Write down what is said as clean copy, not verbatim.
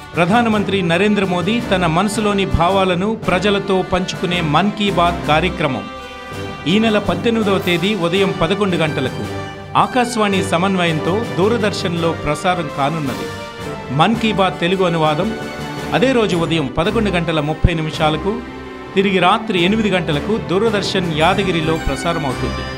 ప్రధానమంత్రి నరేంద్ర మోదీ తన మనసులోని భావాలను ప్రజలతో పంచుకునే మన్ కీ బాత్ కార్యక్రమం ఈ నెల 18వ తేదీ ఉదయం 11 గంటలకు ఆకాశవాణి సమన్వయంతో దూరదర్శన్లో ప్రసారం కానున్నది. మన్ కీ బాత్ తెలుగు అనువాదం అదే రోజు ఉదయం 11:30 తిరిగి రాత్రి 8 గంటలకు దూరదర్శన్ యాదగిరిలో ప్రసారమవుతుంది.